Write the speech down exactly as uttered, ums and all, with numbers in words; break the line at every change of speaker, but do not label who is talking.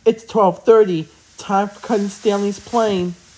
It's twelve thirty. Time for Cutting Stanley's plane.